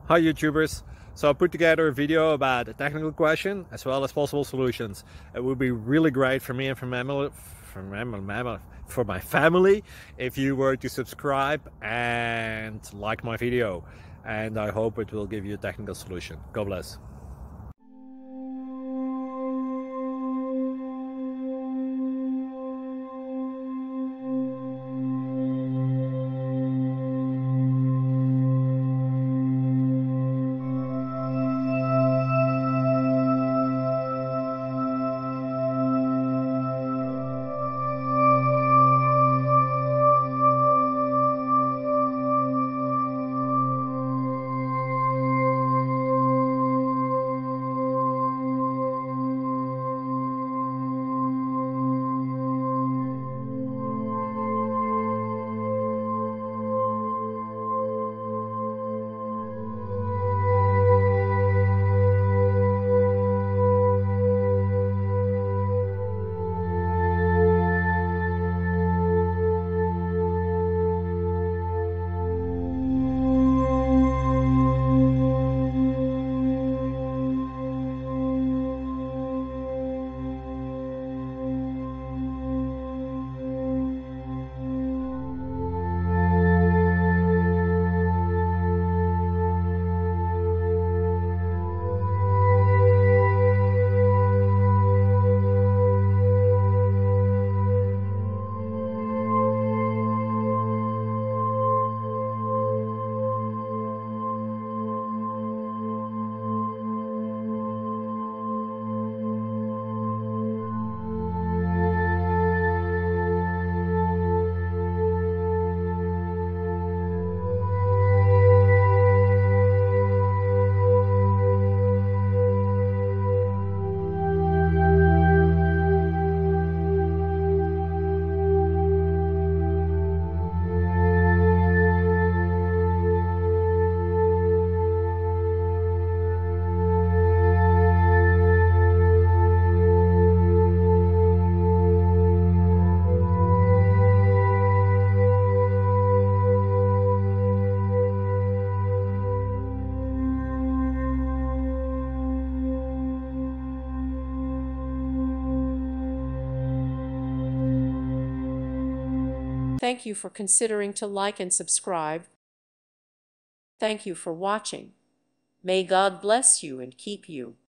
Hi YouTubers! So I put together a video about a technical question as well as possible solutions. It would be really great for me and for my family if you were to subscribe and like my video, and I hope it will give you a technical solution. God bless. Thank you for considering to like and subscribe. Thank you for watching. May God bless you and keep you.